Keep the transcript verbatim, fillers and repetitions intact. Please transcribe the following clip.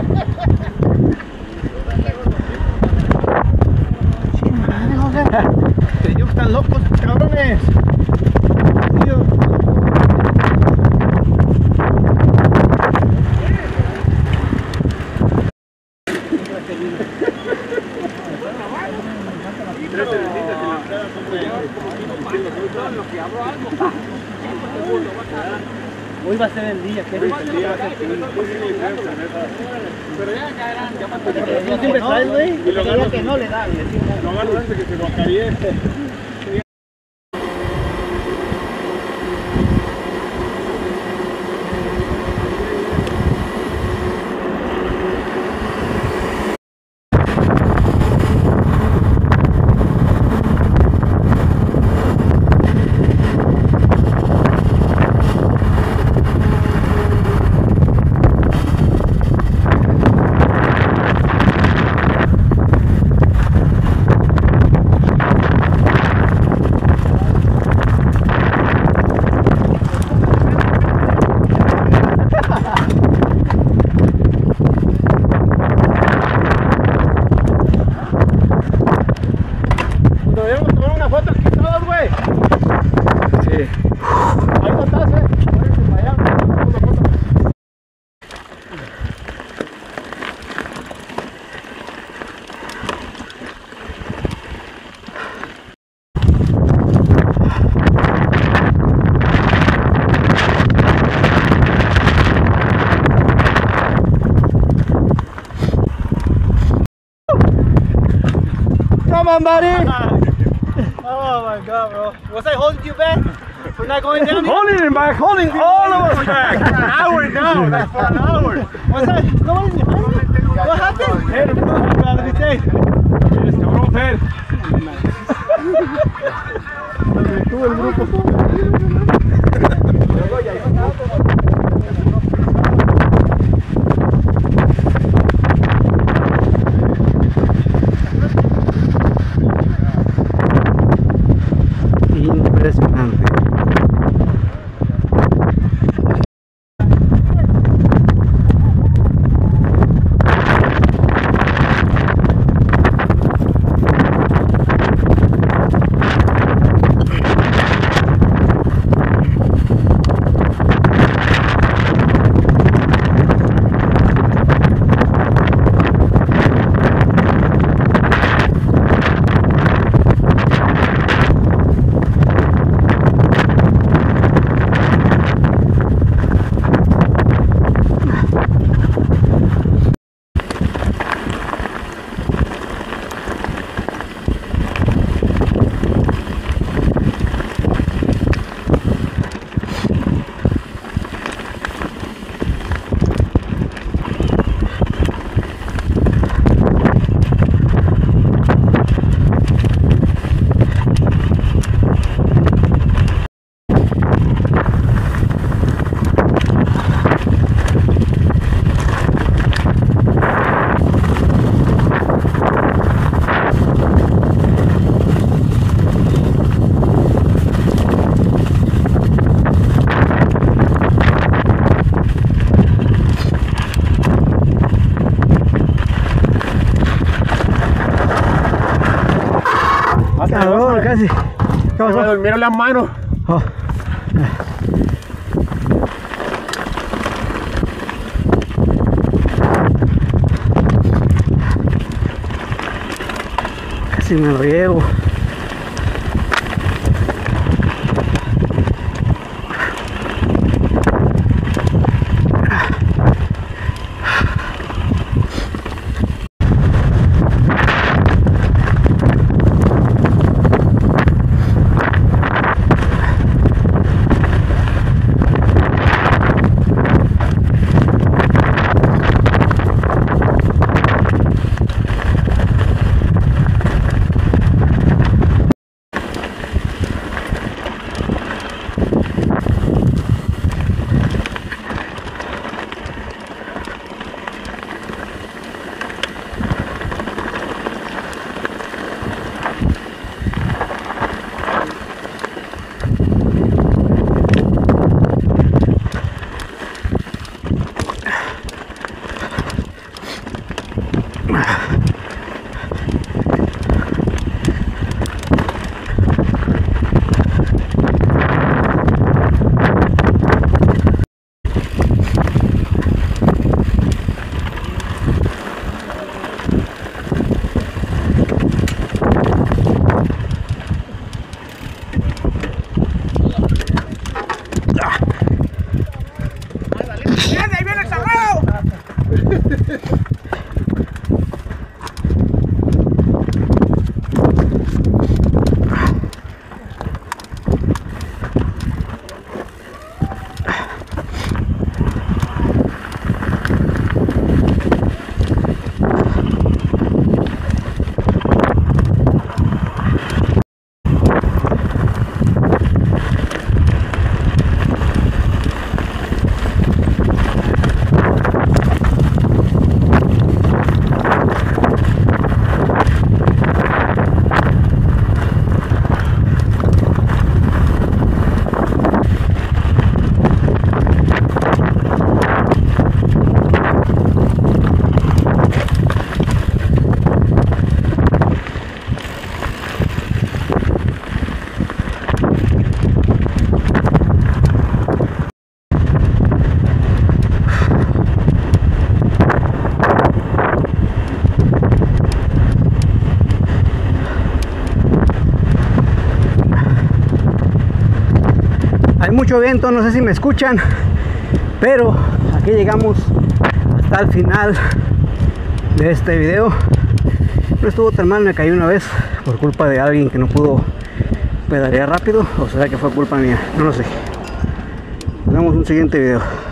Ellos están locos, cabrones. Dios. Hoy va a ser el día, que es el día, va a ser pero ya caerán, ya más tarde. No siempre traes, güey, y lo gano que no le da, lo gano antes que se lo acabe. Come on, buddy! Oh my god, bro. Was I holding you back? We're not going down here? Holding him back, holding all of us back! For an hour now, like for an hour. What's that? Nobody's behind me? What happened? Hey, let me say. Yes, cabrón, Fer. Me detuvo el grupo. Impresionante. Calor, casi. ¿Qué pasó? Me durmieron las manos. Oh. Casi me riego. Hay mucho viento, no sé si me escuchan, pero aquí llegamos hasta el final de este video. No estuvo tan mal, me caí una vez por culpa de alguien que no pudo pedalear rápido, o será que fue culpa mía, no lo sé. Nos vemos en un siguiente video.